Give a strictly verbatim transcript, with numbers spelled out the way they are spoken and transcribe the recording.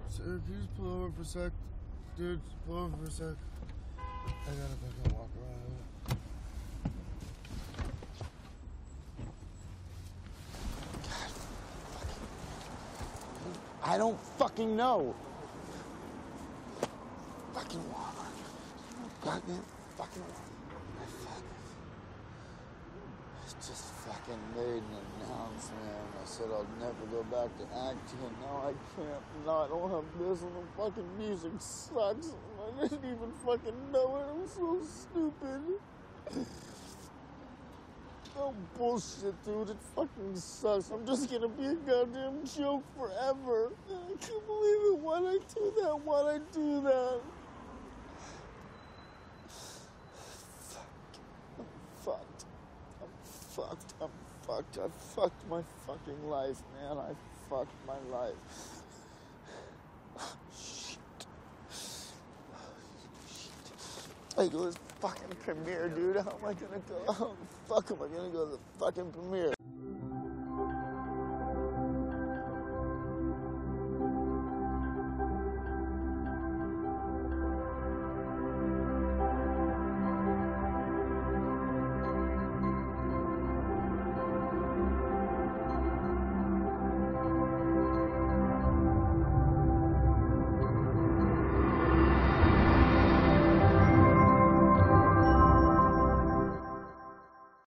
Sir, can you just pull over for a sec? Dude, just pull over for a sec. I gotta fucking walk around. God fucking... I don't fucking know. Fucking Walmart. Goddamn fucking Walmart. I fucking... I just fucking made an announcement. I said I'll never go back to acting, and now I can't. Now I don't have this, and the fucking music sucks. And I didn't even fucking know it. I'm so stupid. Oh, bullshit, dude. It fucking sucks. I'm just gonna be a goddamn joke forever. I can't believe it. Why'd I do that? Why'd I do that? Fuck. I'm fucked. I'm fucked. I'm fucked. I fucked my fucking life, man. I fucked my life. Shit. Shit. I go to this fucking premiere, dude. How am I gonna go? How the fuck am I gonna go to the fucking premiere?